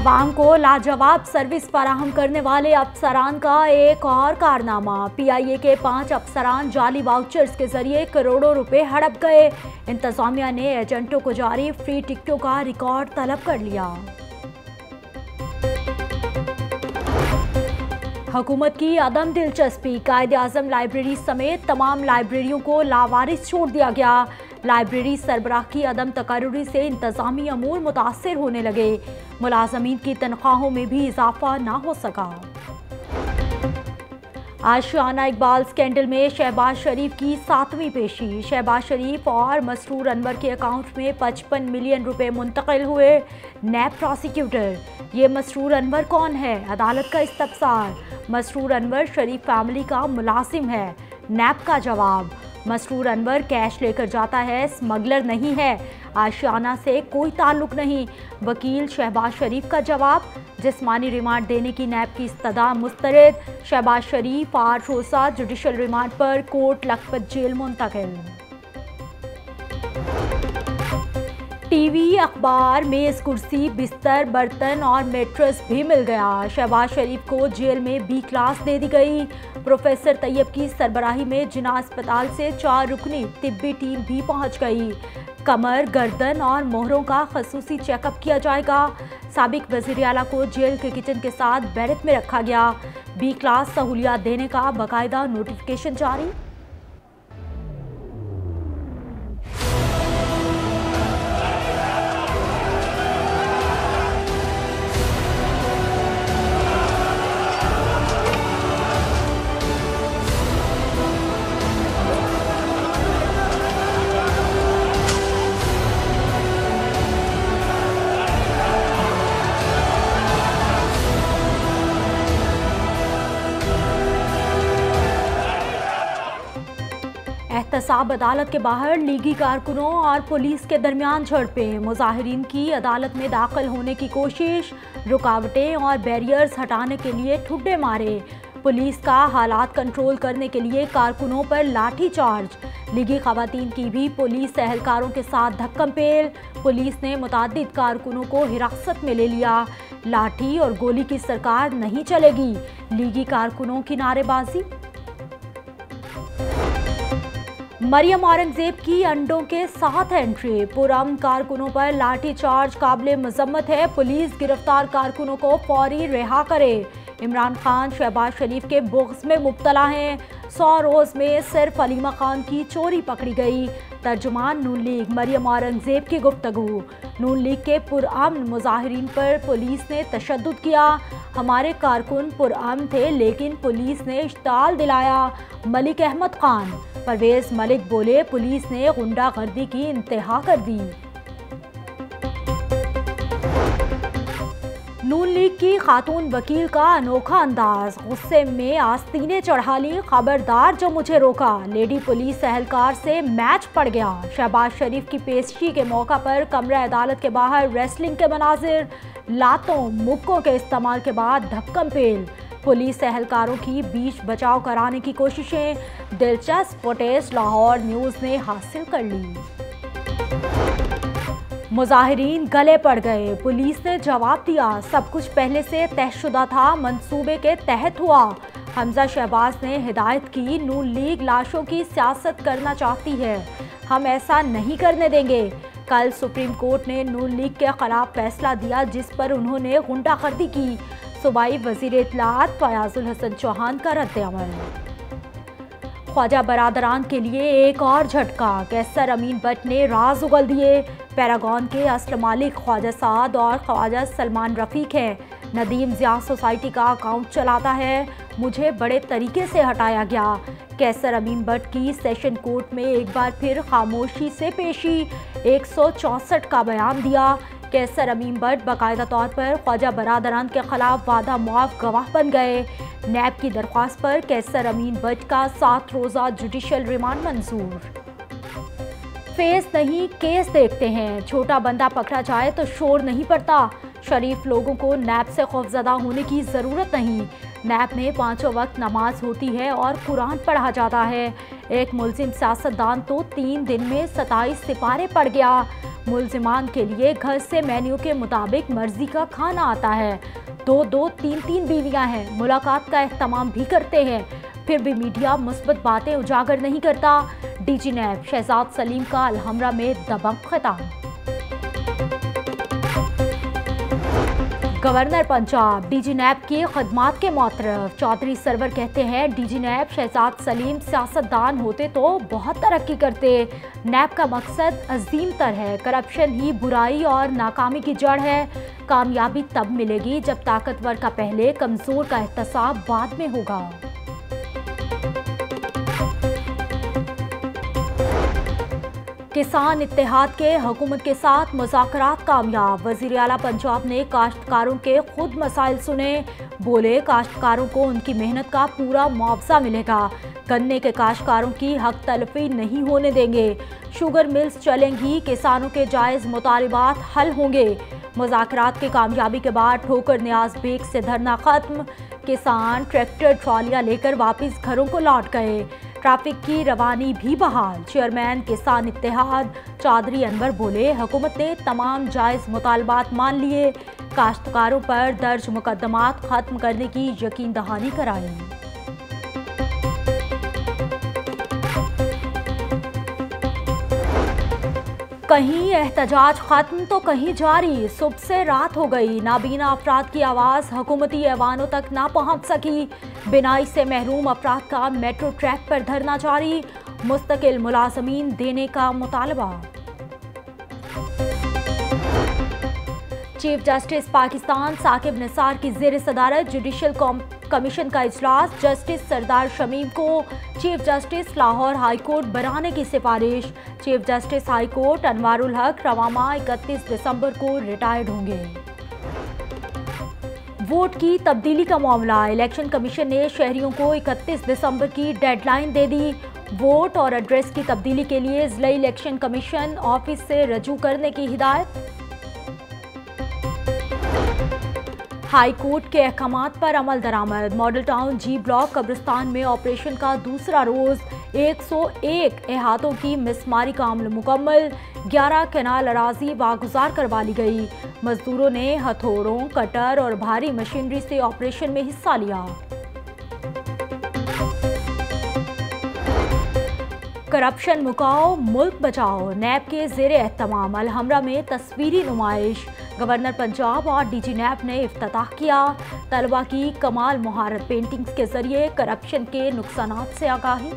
अवाम को लाजवाब सर्विस फराहम करने वाले अफसरान का एक और कारनामा। PIA के 5 अफसरान जाली वाउचर्स के जरिए करोड़ों रुपए हड़प गए। इंतजामिया ने एजेंटों को जारी फ्री टिकटों का रिकॉर्ड तलब कर लिया। हुकूमत की अदम दिलचस्पी, कायदे आजम लाइब्रेरी समेत तमाम लाइब्रेरियों को लावारिस छोड़ दिया गया। लाइब्रेरी सरबराह की अदम तकर्रुरी से इंतजामी अमूर मुतासर होने लगे। मुलाजमीन की तनख्वाहों में भी इजाफा ना हो सका। आशियाना इकबाल स्कैंडल में शहबाज शरीफ की 7वीं पेशी। शहबाज शरीफ और मसरूर अनवर के अकाउंट में 55 मिलियन रुपए मुंतकिल हुए। NAB प्रोसिक्यूटर, ये मसरूर अनवर कौन है? अदालत का इस्तफसार। मसरूर अनवर शरीफ फैमिली का मुलाजिम है। NAB का जवाब, मसरूर अनवर कैश लेकर जाता है, स्मगलर नहीं है, आशियाना से कोई ताल्लुक नहीं। वकील शहबाज शरीफ का जवाब, जिस्मानी रिमांड देने की NAB की इस्तदा मुस्तरद। शहबाज शरीफ 8 रोज़ा जुडिशल रिमांड पर कोर्ट लखपत जेल मुंतकिल। टीवी, अखबार, मेज, कुर्सी, बिस्तर, बर्तन और मेट्रेस भी मिल गया। शहबाज शरीफ को जेल में B क्लास दे दी गई। प्रोफेसर तैयब की सरबराही में जिना अस्पताल से 4 रुकनी तिब्बी टीम भी पहुंच गई। कमर, गर्दन और मोहरों का खसूसी चेकअप किया जाएगा। साबिक वज़ीर आला को जेल के किचन के साथ बैरक में रखा गया। B क्लास सहूलियात देने का बाकायदा नोटिफिकेशन जारी। एहतसाब अदालत के बाहर लीगी कारकुनों और पुलिस के दरमियान झड़पें। मुजाहिरीन की अदालत में दाखिल होने की कोशिश, रुकावटें और बैरियर्स हटाने के लिए ठुड्डे मारे। पुलिस का हालात कंट्रोल करने के लिए कारकुनों पर लाठी चार्ज। लीगी खवातीन की भी पुलिस एहलकारों के साथ धक्कम-पेल। पुलिस ने मुतादिद कारकुनों को हिरासत में ले लिया। लाठी और गोली की सरकार नहीं चलेगी, लीगी कारकुनों की नारेबाजी। मरियम औरंगजेब की अंडों के साथ एंट्री। पुरअमन कारकुनों पर लाठी चार्ज काबिले मजम्मत है। पुलिस गिरफ्तार कारकुनों को फौरी रिहा करे। इमरान खान शहबाज शरीफ के बुग़्ज़ में मुब्तला हैं। 100 रोज़ में सिर्फ अलीमा खान की चोरी पकड़ी गई। तर्जुमान नून लीग मरियम औरंगजेब की गुफ्तगू। नून लीग के पुरअमन मुजाहिरीन पर पुलिस ने तशद्दुद किया। हमारे कारकुन पुरअमन थे लेकिन पुलिस ने इश्ताल दिलाया। मलिक अहमद खान। परवेज मलिक बोले, पुलिस ने गुंडागर्दी की इंतहा कर दी। नून लीग की खातून वकील का अनोखा अंदाज। गुस्से में आस्तीनें चढ़ा ली, खबरदार जो मुझे रोका। लेडी पुलिस एहलकार से मैच पड़ गया। शहबाज शरीफ की पेशी के मौका पर कमरा अदालत के बाहर रेसलिंग के मनाजिर। लातों मुक्कों के इस्तेमाल के बाद धक्कम पेल। पुलिस एहलकारों की बीच बचाव कराने की कोशिशें। दिलचस्प फुटेज लाहौर न्यूज़ ने हासिल कर ली। मुजाहिरीन गले पड़ गए, पुलिस ने जवाब दिया, सब कुछ पहले से तयशुदा था, मंसूबे के तहत हुआ। हमजा शहबाज ने हिदायत की, नून लीग लाशों की सियासत करना चाहती है, हम ऐसा नहीं करने देंगे। कल सुप्रीम कोर्ट ने नून लीग के खिलाफ फैसला दिया जिस पर उन्होंने गुंडागर्दी की। सूबाई वज़ीर इत्तलाआत फयाजुल हसन चौहान का रद्द-ए-अमल। ख्वाजा बरादरान के लिए एक और झटका। कैसर अमीन बट ने राज उगल दिए। पैरागॉन के असल मालिक ख्वाजा साद और ख्वाजा सलमान रफीक हैं। नदीम ज़िया सोसाइटी का अकाउंट चलाता है, मुझे बड़े तरीके से हटाया गया। कैसर अमीन बट की सेशन कोर्ट में एक बार फिर खामोशी से पेशी। 164 का बयान दिया। कैसर अमीन बट बाकायदा तौर पर ख्वाजा बरादरान के खिलाफ वादा मुआफ गवाह बन गए। NAB की दरख्वास्त पर कैसर अमीन बट का 7 रोज़ा जुडिशल रिमांड मंजूर। फेस नहीं केस देखते हैं, छोटा बंदा पकड़ा जाए तो शोर नहीं पड़ता। शरीफ लोगों को नैब से खौफजदा होने की ज़रूरत नहीं। नैब में 5 वक्त नमाज होती है और कुरान पढ़ा जाता है। एक मुलजिम सियासतदान तो 3 दिन में 27 सिपारे पड़ गया। मुलजिमान के लिए घर से मेन्यू के मुताबिक मर्जी का खाना आता है। 2-2, 3-3 बीवियां हैं, मुलाकात का एहतमाम भी करते हैं, फिर भी मीडिया मुस्बत बातें उजागर नहीं करता। डीजी नैब शहजाद सलीम का अलहमरा में दबंग खिताब। गवर्नर पंजाब डीजी नैब की खदमात के मोतरफ। चौधरी सरवर कहते हैं डीजी नैब शहजाद सलीम सियासतदान होते तो बहुत तरक्की करते। नैब का मकसद अजीम तर है, करप्शन ही बुराई और नाकामी की जड़ है। कामयाबी तब मिलेगी जब ताकतवर का पहले, कमज़ोर का एहतसाब बाद में होगा। किसान इत्तेहाद के हुकूमत के साथ मुज़ाकरात कामयाब। वज़ीर आला पंजाब ने काश्तकारों के खुद मसाइल सुने, बोले काश्तकारों को उनकी मेहनत का पूरा मुआवजा मिलेगा। गन्ने के काश्तकारों की हक तलफी नहीं होने देंगे। शुगर मिल्स चलेंगी, किसानों के जायज़ मुतालिबात हल होंगे। मुज़ाकरात की कामयाबी के बाद ठोकर नियाज बेग से धरना खत्म। किसान ट्रैक्टर ट्रॉलियाँ लेकर वापस घरों को लौट गए। ट्रैफिक की रवानी भी बहाल। चेयरमैन किसान इत्तेहाद चौधरी अनवर बोले हुकूमत ने तमाम जायज़ मुतालबात मान लिए। काश्तकारों पर दर्ज मुकदमात खत्म करने की यकीन दहानी कराई। कहीं एहतजाज खत्म तो कहीं जारी। सुबह से रात हो गई, नाबीना अफराद की आवाज़ हुकूमती ऐवानों तक ना पहुंच सकी। बिनाई से महरूम अफराद का मेट्रो ट्रैक पर धरना जारी। मुस्तकिल मुलाजमीन देने का मुतालबा। चीफ जस्टिस पाकिस्तान साकिब निसार की ज़ेर सदारत जुडिशल कमीशन का इजलास। जस्टिस सरदार शमीम को chief justice Lahore high court बनाने की सिफारिश। Chief justice high court Anwarul Haq रवामा 31 दिसंबर को रिटायर्ड होंगे। वोट की तब्दीली का मामला। इलेक्शन कमीशन ने शहरियों को 31 दिसंबर की डेडलाइन दे दी। वोट और एड्रेस की तब्दीली के लिए जिला इलेक्शन कमीशन ऑफिस से रजू करने की हिदायत। हाई कोर्ट के अहकामात पर अमल दरामद। मॉडल टाउन जी ब्लॉक कब्रिस्तान में ऑपरेशन का दूसरा रोज 101 इहातों की मिसमारी का अमल मुकम्मल। 11 कैनाल अराजी वागुजार करवा ली गई। मजदूरों ने हथौड़ों, कटर और भारी मशीनरी से ऑपरेशन में हिस्सा लिया। करप्शन मुकाओ मुल्क बचाओ। नैब के ज़ेरे एहतमाम अलहमरा में तस्वीरी नुमाइश। गवर्नर पंजाब और डीजी नैब ने इफ्तिताह किया। तलबा की कमाल मुहारत पेंटिंग्स के जरिए करप्शन के नुकसानात से आगाही।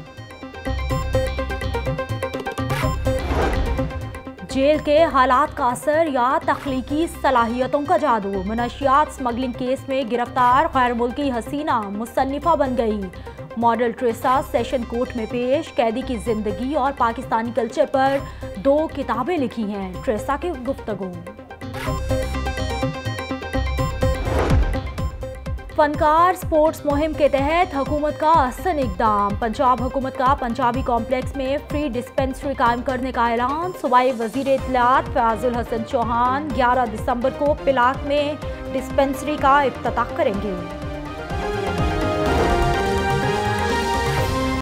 जेल के हालात का असर या तख्लीकी सलाहियतों का जादू। मनशियात स्मगलिंग केस में गिरफ्तार गैर मुल्की हसीना मुसन्निफा बन गई। मॉडल ट्रेसा सेशन कोर्ट में पेश। कैदी की जिंदगी और पाकिस्तानी कल्चर पर 2 किताबें लिखी हैं। ट्रेसा की गुफ्तगू। फनकार स्पोर्ट्स मुहिम के तहत हुकूमत का अहसन इकदाम। पंजाब हुकूमत का पंजाबी कॉम्प्लेक्स में फ्री डिस्पेंसरी कायम करने का ऐलान। सूबाई वजीर इत्तलात फयाजुल हसन चौहान 11 दिसंबर को पिलाक में डिस्पेंसरी का इफ्तिताह करेंगे।